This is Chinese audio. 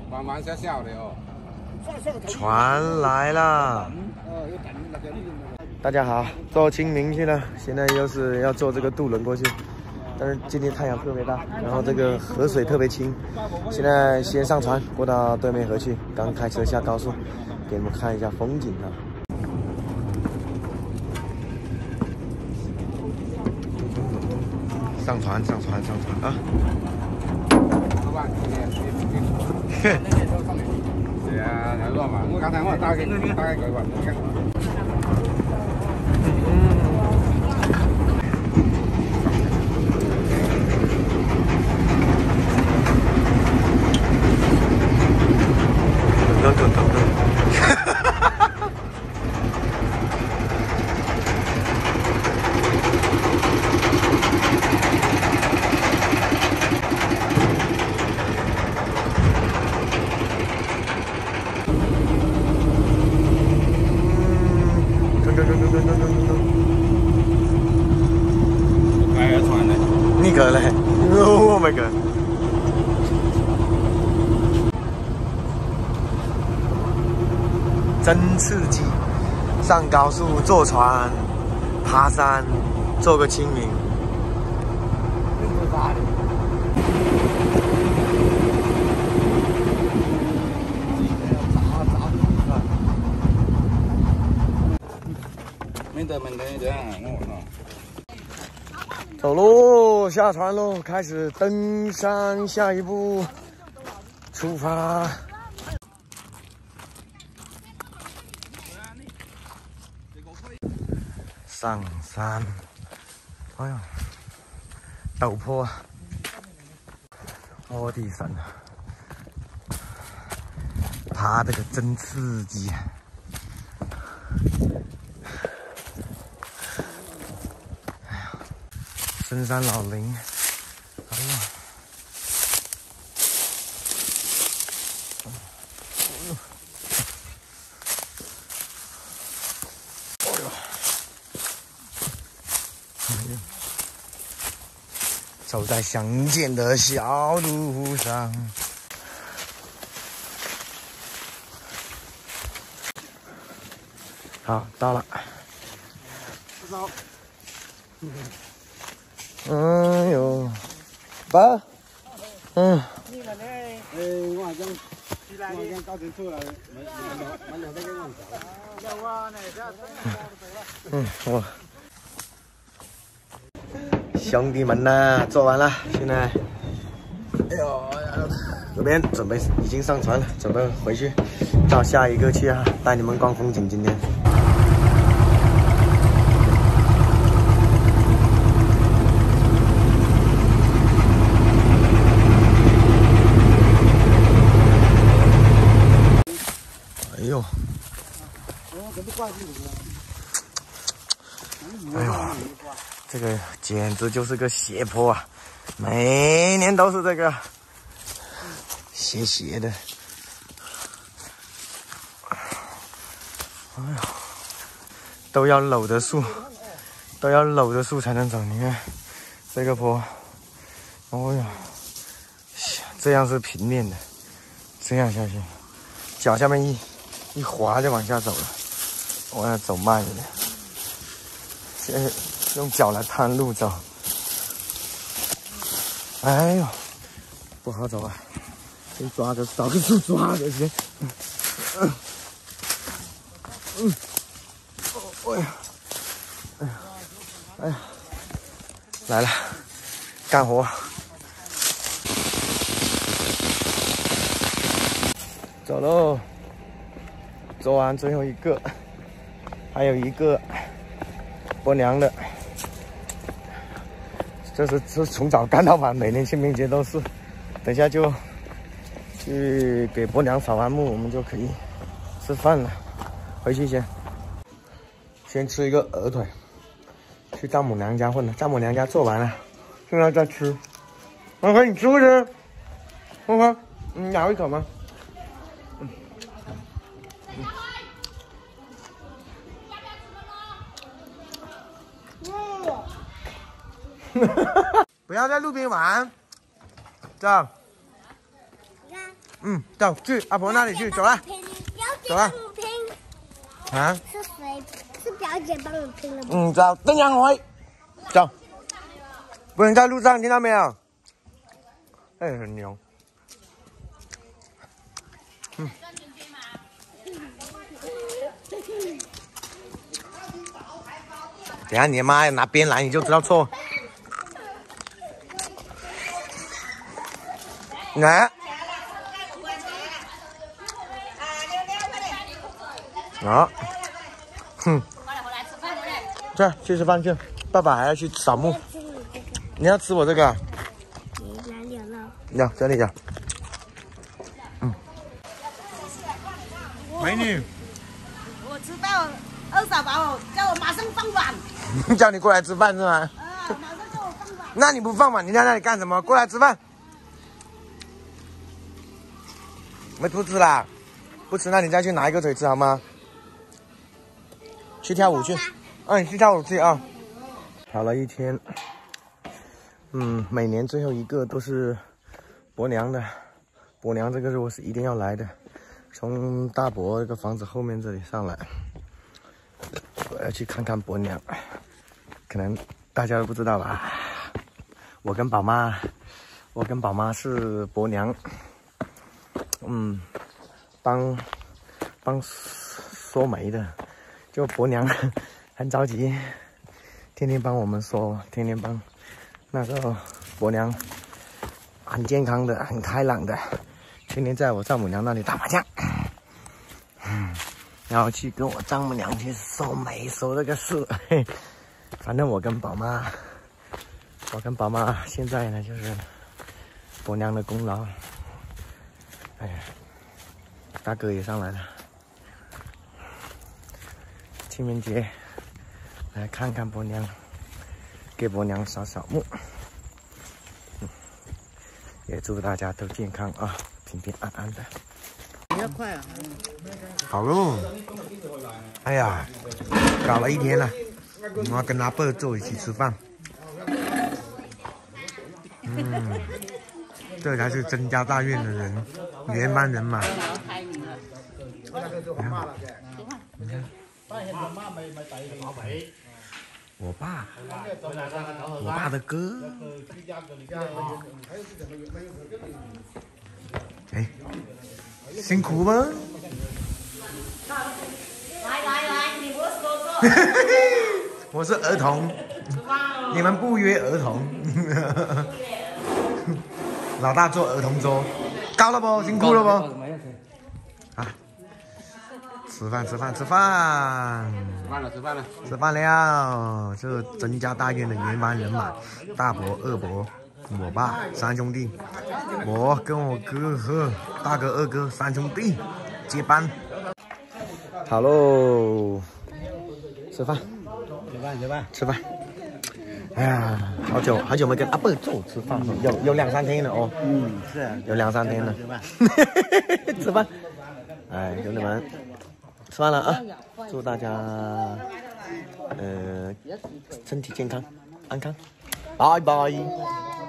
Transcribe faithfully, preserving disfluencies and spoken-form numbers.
玩玩笑笑的哦。 船来了。大家好，做清明去了，现在又是要坐这个渡轮过去。 但是今天太阳特别大，然后这个河水特别清。现在先上船，过到对面河去。刚开车下高速，给你们看一下风景啊。上船，上船，上船啊！嘿。 对啊，来乱嘛！我刚才我打给打给各位，你看。 等等等等，哈哈哈哈哈！等等等等等等等等，开船嘞！你个嘞！我没个。 真刺激！上高速坐船、爬山，做个清明。没得没得这样，我走喽，下船喽，开始登山，下一步出发。 上山，哎呦，陡坡，落地山，爬这个真刺激。哎呀，深山老林，哎呀。 走在乡间的小路上，好，到了。走。哎呦，爸，嗯。你们呢？哎，我讲，我讲搞清楚了，没没没有这个样子。有啊，那这。嗯，我。 兄弟们呐，做完了，现在，哎呦，这边准备已经上船了，准备回去，到下一个去啊，带你们逛风景。今天，哎呦，哎呦。 这个简直就是个斜坡啊！每年都是这个斜斜的。哎呀，都要搂着树，都要搂着树才能走。你看这个坡，哦呀，这样是平面的，这样下去，脚下面一一滑就往下走了。我要走慢一点，现在。 用脚来探路走，哎呦，不好走啊！先抓着，找个树抓着先。嗯嗯嗯，哦，哎呀，哎呀，哎呀，来了，干活。走喽，做完最后一个，还有一个伯娘的。 这是是从早干到晚，每年清明节都是。等下就去给伯娘扫完墓，我们就可以吃饭了。回去先，先吃一个鹅腿。去丈母娘家混了，丈母娘家做完了，现在再吃。欢欢，你吃不吃？欢欢，你咬一口吗？嗯。不要在路边玩，这样。 嗯，走去阿婆那里去，走了，走了。啊？ 是谁？是表姐帮我拼的吗？ 嗯，走，邓阳辉，走，不能在路上，听到没有？哎，很牛。嗯。等下你妈拿鞭来，你就知道错。来。啊。哼。去去吃饭去，爸爸还要去扫墓。你要吃我这个、啊？ 哪里有肉？ 要这里有。嗯。美女。 我知道，二嫂把我叫我马上放碗。 叫你过来吃饭是吗？ 啊，马上叫我放碗。 那你不放碗，你在那里干什么？过来吃饭。没不吃啦，不吃那你再去拿一个腿吃好吗？去跳舞去。嗯，你去跳舞去啊！跑了一天，嗯，每年最后一个都是伯娘的，伯娘这个是我是一定要来的，从大伯这个房子后面这里上来，我要去看看伯娘，可能大家都不知道吧？我跟宝妈，我跟宝妈是伯娘，嗯，帮帮说媒的，就伯娘。很着急，天天帮我们说，天天帮。那时候伯娘很健康的，很开朗的，天天在我丈母娘那里打麻将，嗯，然后去跟我丈母娘去收煤收这个事。嘿，反正我跟宝妈，我跟宝妈现在呢就是伯娘的功劳。哎呀，大哥也上来了，清明节。来看看伯娘，给伯娘扫扫墓，嗯，也祝大家都健康啊，平平安安的。 比较快啊！ 好喽，哎呀，搞了一天了，我要跟阿伯坐一起吃饭。嗯，这才是甄家大院的人，原班人马。你看。我爸，我爸的哥，哎，辛苦吗？ 来来来，你不是哥哥。 我是儿童，你们不约而同。老大做儿童桌，高了不？辛苦了不？啊。吃饭吃饭吃饭， 吃饭了吃饭了吃饭了！这甄家大院的原班人马，大伯、二伯、我爸三兄弟，我跟我哥和大哥、二哥三兄弟接班。好喽，吃饭， 吃饭吃饭吃饭。哎呀，好久好久没跟阿伯坐吃饭了，有有两三天了哦。 嗯，是啊， 有两三天了。 吃饭， 吃饭。哎，兄弟们。吃饭了啊！祝大家呃身体健康、安康，拜拜。